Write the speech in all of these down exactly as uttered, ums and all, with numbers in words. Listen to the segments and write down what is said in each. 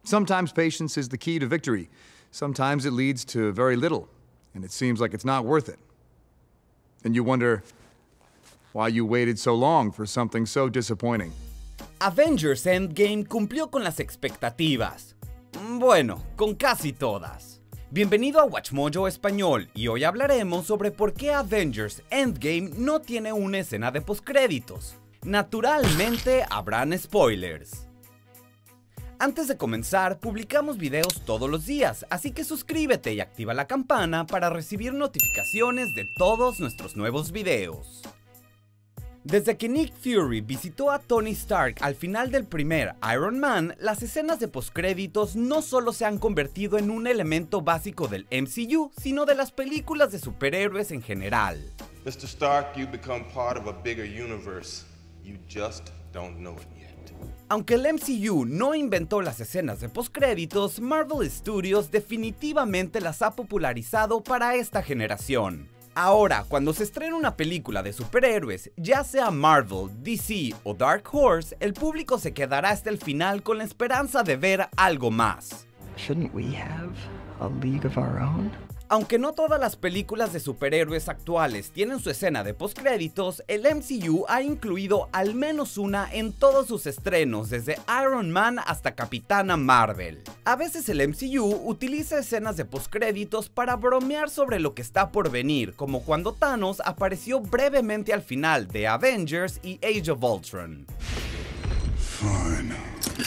Sometimes patience is the key to victory. Sometimes it leads to very little, and it seems like it's not worth it. And you wonder why you waited so long for something so disappointing. Avengers Endgame cumplió con las expectativas. Bueno, con casi todas. Bienvenido a WatchMojo Español, y hoy hablaremos sobre por qué Avengers Endgame no tiene una escena de postcréditos. Naturalmente habrán spoilers. Antes de comenzar, publicamos videos todos los días, así que suscríbete y activa la campana para recibir notificaciones de todos nuestros nuevos videos. Desde que Nick Fury visitó a Tony Stark al final del primer Iron Man, las escenas de postcréditos no solo se han convertido en un elemento básico del M C U, sino de las películas de superhéroes en general. mister Stark, you become part of a bigger universe. You just don't know it yet. Aunque el M C U no inventó las escenas de postcréditos, Marvel Studios definitivamente las ha popularizado para esta generación. Ahora, cuando se estrena una película de superhéroes, ya sea Marvel, D C o Dark Horse, el público se quedará hasta el final con la esperanza de ver algo más. Shouldn't we have a league of our own? Aunque no todas las películas de superhéroes actuales tienen su escena de postcréditos, el M C U ha incluido al menos una en todos sus estrenos, desde Iron Man hasta Capitana Marvel. A veces el M C U utiliza escenas de postcréditos para bromear sobre lo que está por venir, como cuando Thanos apareció brevemente al final de Avengers y Age of Ultron. Fine.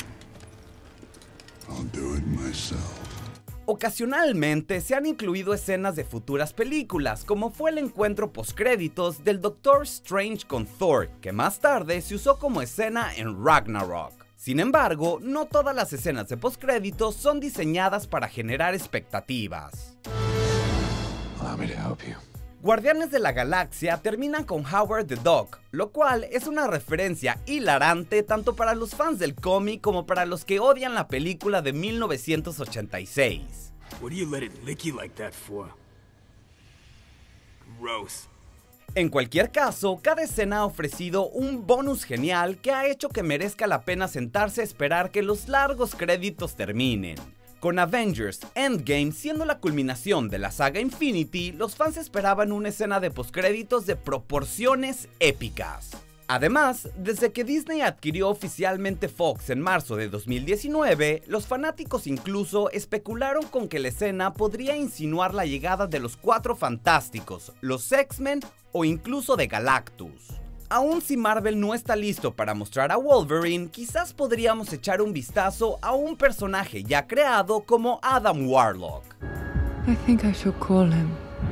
I'll do it myself. Ocasionalmente se han incluido escenas de futuras películas, como fue el encuentro postcréditos del Doctor Strange con Thor, que más tarde se usó como escena en Ragnarok. Sin embargo, no todas las escenas de postcréditos son diseñadas para generar expectativas. Allow me to help you. Guardianes de la Galaxia terminan con Howard the Duck, lo cual es una referencia hilarante tanto para los fans del cómic como para los que odian la película de mil novecientos ochenta y seis. What do you let it lick you like that for? Gross. En cualquier caso, cada escena ha ofrecido un bonus genial que ha hecho que merezca la pena sentarse a esperar que los largos créditos terminen. Con Avengers Endgame siendo la culminación de la saga Infinity, los fans esperaban una escena de postcréditos de proporciones épicas. Además, desde que Disney adquirió oficialmente Fox en marzo de dos mil diecinueve, los fanáticos incluso especularon con que la escena podría insinuar la llegada de los Cuatro Fantásticos, los X-Men o incluso de Galactus. Aún si Marvel no está listo para mostrar a Wolverine, quizás podríamos echar un vistazo a un personaje ya creado como Adam Warlock. I think I should call him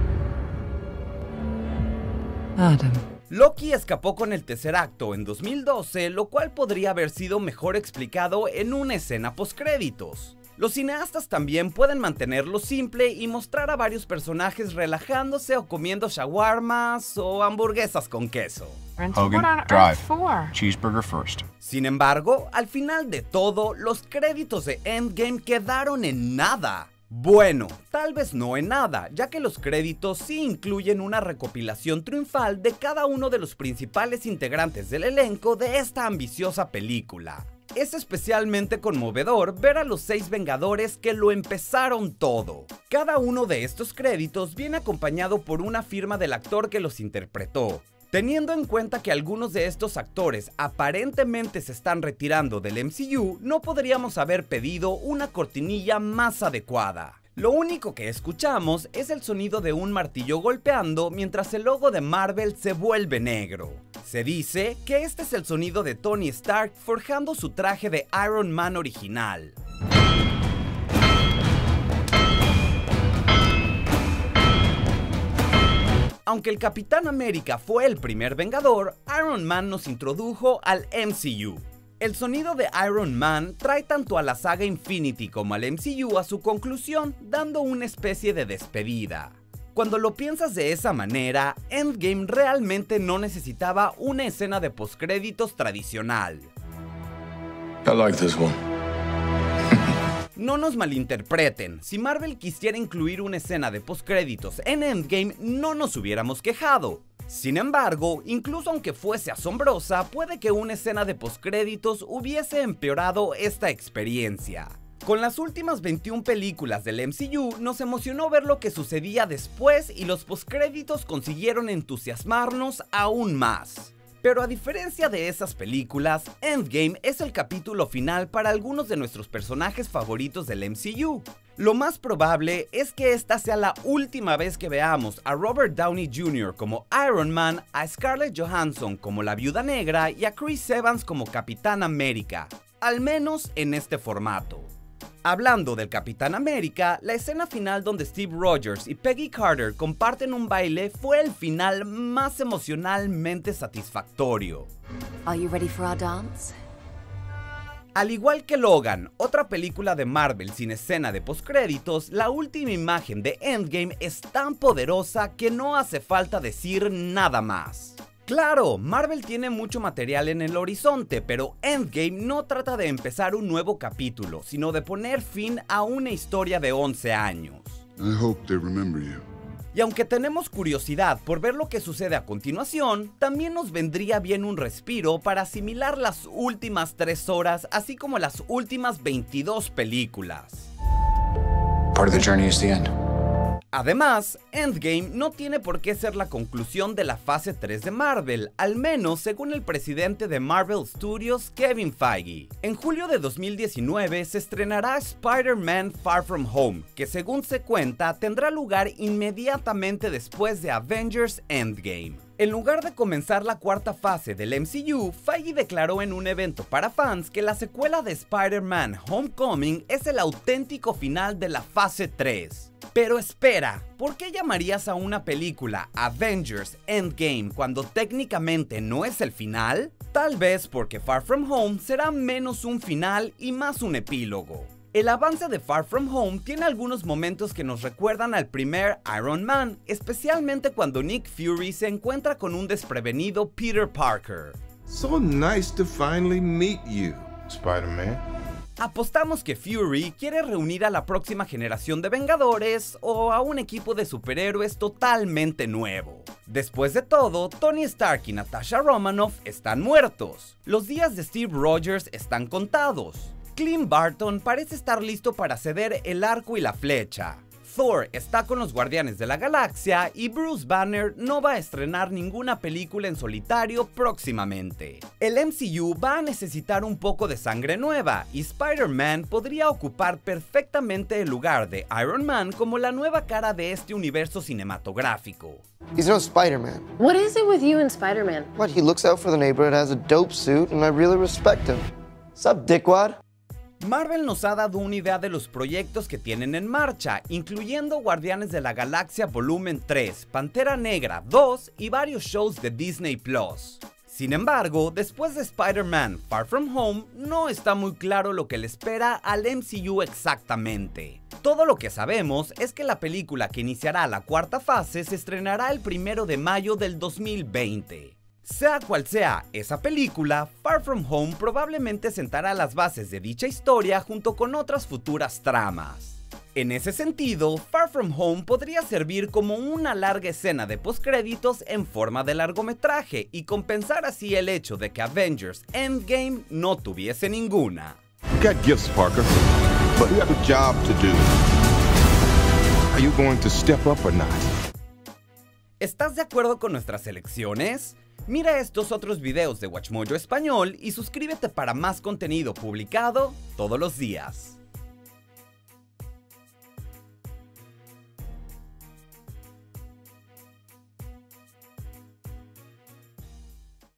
Adam. Loki escapó con el tercer acto en dos mil doce, lo cual podría haber sido mejor explicado en una escena postcréditos. Los cineastas también pueden mantenerlo simple y mostrar a varios personajes relajándose o comiendo shawarmas o hamburguesas con queso. Hogan, drive. Cheeseburger first. Sin embargo, al final de todo, los créditos de Endgame quedaron en nada. Bueno, tal vez no en nada, ya que los créditos sí incluyen una recopilación triunfal de cada uno de los principales integrantes del elenco de esta ambiciosa película. Es especialmente conmovedor ver a los seis Vengadores que lo empezaron todo. Cada uno de estos créditos viene acompañado por una firma del actor que los interpretó. Teniendo en cuenta que algunos de estos actores aparentemente se están retirando del M C U, no podríamos haber pedido una cortinilla más adecuada. Lo único que escuchamos es el sonido de un martillo golpeando mientras el logo de Marvel se vuelve negro. Se dice que este es el sonido de Tony Stark forjando su traje de Iron Man original. Aunque el Capitán América fue el primer Vengador, Iron Man nos introdujo al M C U. El sonido de Iron Man trae tanto a la saga Infinity como al M C U a su conclusión, dando una especie de despedida. Cuando lo piensas de esa manera, Endgame realmente no necesitaba una escena de postcréditos tradicional. I like this one. No nos malinterpreten, si Marvel quisiera incluir una escena de postcréditos en Endgame no nos hubiéramos quejado. Sin embargo, incluso aunque fuese asombrosa, puede que una escena de postcréditos hubiese empeorado esta experiencia. Con las últimas veintiuna películas del M C U nos emocionó ver lo que sucedía después y los postcréditos consiguieron entusiasmarnos aún más. Pero a diferencia de esas películas, Endgame es el capítulo final para algunos de nuestros personajes favoritos del M C U. Lo más probable es que esta sea la última vez que veamos a Robert Downey junior como Iron Man, a Scarlett Johansson como la Viuda Negra y a Chris Evans como Capitán América, al menos en este formato. Hablando del Capitán América, la escena final donde Steve Rogers y Peggy Carter comparten un baile fue el final más emocionalmente satisfactorio. Are you ready for our dance? Al igual que Logan, otra película de Marvel sin escena de postcréditos, la última imagen de Endgame es tan poderosa que no hace falta decir nada más. Claro, Marvel tiene mucho material en el horizonte, pero Endgame no trata de empezar un nuevo capítulo, sino de poner fin a una historia de once años. I hope they remember you. Y aunque tenemos curiosidad por ver lo que sucede a continuación, también nos vendría bien un respiro para asimilar las últimas tres horas, así como las últimas veintidós películas. Part of the journey is the end. Además, Endgame no tiene por qué ser la conclusión de la fase tres de Marvel, al menos según el presidente de Marvel Studios, Kevin Feige. En julio de dos mil diecinueve se estrenará Spider-Man Far From Home, que según se cuenta tendrá lugar inmediatamente después de Avengers Endgame. En lugar de comenzar la cuarta fase del M C U, Feige declaró en un evento para fans que la secuela de Spider-Man Homecoming es el auténtico final de la fase tres. Pero espera, ¿por qué llamarías a una película Avengers Endgame cuando técnicamente no es el final? Tal vez porque Far From Home será menos un final y más un epílogo. El avance de Far From Home tiene algunos momentos que nos recuerdan al primer Iron Man, especialmente cuando Nick Fury se encuentra con un desprevenido Peter Parker. So nice to finally meet you, Spider-Man. Apostamos que Fury quiere reunir a la próxima generación de Vengadores o a un equipo de superhéroes totalmente nuevo. Después de todo, Tony Stark y Natasha Romanoff están muertos. Los días de Steve Rogers están contados. Clint Barton parece estar listo para ceder el arco y la flecha. Thor está con los Guardianes de la Galaxia y Bruce Banner no va a estrenar ninguna película en solitario próximamente. El M C U va a necesitar un poco de sangre nueva y Spider-Man podría ocupar perfectamente el lugar de Iron Man como la nueva cara de este universo cinematográfico. He's no Spider-Man. What is it with you and Spider-Man? What, he looks out for the neighborhood, has a dope suit, and I really respect him. Sup, dickwad? Marvel nos ha dado una idea de los proyectos que tienen en marcha, incluyendo Guardianes de la Galaxia Volumen tres, Pantera Negra dos y varios shows de Disney Plus. Sin embargo, después de Spider-Man Far From Home, no está muy claro lo que le espera al M C U exactamente. Todo lo que sabemos es que la película que iniciará la cuarta fase se estrenará el primero de mayo del dos mil veinte. Sea cual sea esa película, Far From Home probablemente sentará las bases de dicha historia junto con otras futuras tramas. En ese sentido, Far From Home podría servir como una larga escena de postcréditos en forma de largometraje y compensar así el hecho de que Avengers Endgame no tuviese ninguna. You got gifts, Parker, but you have a job to do. Are you going to step up or not? ¿Estás de acuerdo con nuestras elecciones? Mira estos otros videos de WatchMojo Español y suscríbete para más contenido publicado todos los días.